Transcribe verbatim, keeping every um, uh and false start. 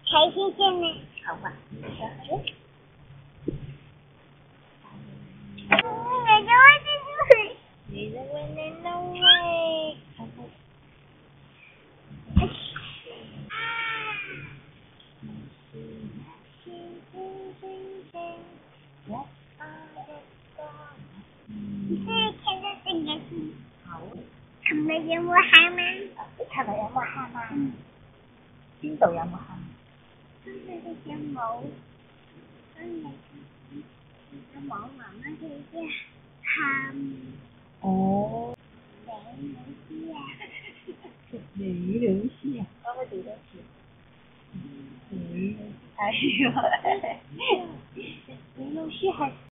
睇先先咧。 好啊，上去。 你就會知道你的問題no way。 你係聽得定嘅先。 好。 琴日有冇喊啊？ 琴日有冇喊啊？嗯。邊度有冇喊？ 今日嘅隻冇。今日隻冇媽媽佢啲喊。 哦。 李老師啊。 李老師啊？講個幾多次？李老師係喎。李老師係。